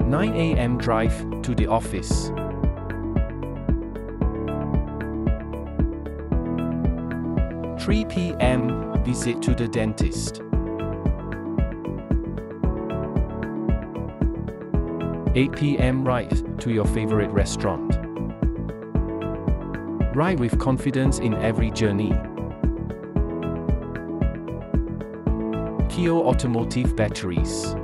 9 a.m. drive to the office. 3 p.m. visit to the dentist. 8 p.m. ride to your favorite restaurant. Ride with confidence in every journey. KIO Automotive Batteries.